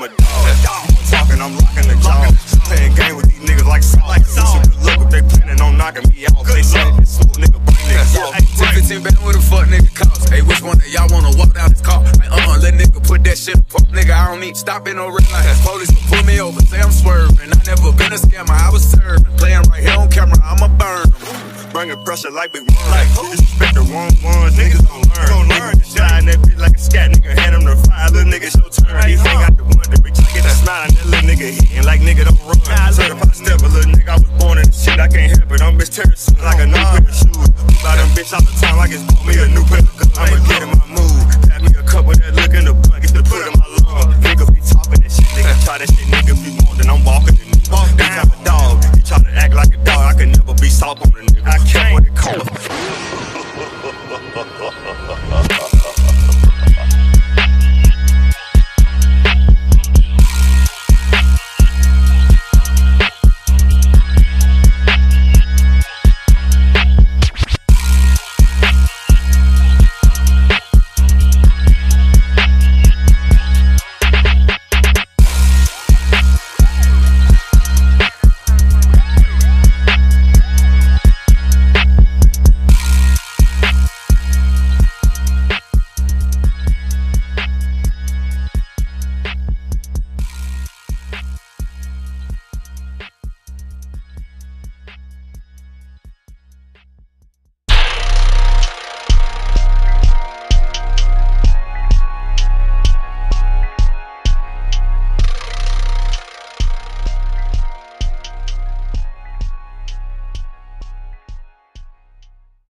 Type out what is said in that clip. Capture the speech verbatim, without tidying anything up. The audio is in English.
a dog. Talking, I'm locking the jaw. Playing game with these niggas like salt. Look if they planning on knocking me out. They say this swoop nigga bring niggas off. ten fifteen back with a fuck nigga cost. Hey, which one of y'all wanna walk down this car? Like, uh-uh, let nigga put that shit up. Nigga, I don't need stopping no red light. Police will pull me over, say I'm swerving. I never been a scammer, I was serving. Playing right here on camera, I'ma burn them. Bringing pressure like big one. Like, disrespect the wrong ones, niggas don't learn. Gon' learn. Sliding that bitch like a scat, nigga. Hand him the fire, little nigga, your turn. He ain't got the one, the bitch. Get the slide, that little nigga hitting like nigga don't run. Certified step, a little nigga, I was born in the shit, I can't help it. I'm bitch terrorist like a new pair of shoes. Buy them bitch all the time, I just bought me a new pair of guns. I'ma get in my